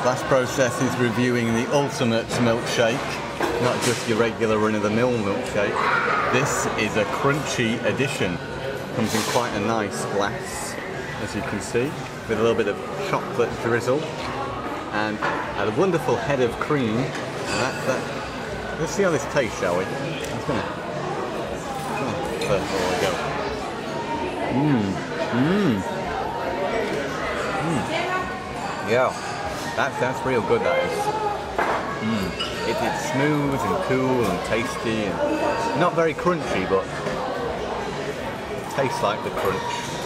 Last process is reviewing the ultimate milkshake, not just your regular run-of-the-mill milkshake. This is a crunchy edition. Comes in quite a nice glass, as you can see, with a little bit of chocolate drizzle and a wonderful head of cream. And let's see how this tastes, shall we? I'm gonna first of all go. Yeah, that's real good, that is. It's smooth and cool and tasty and not very crunchy, but tastes like the crunch.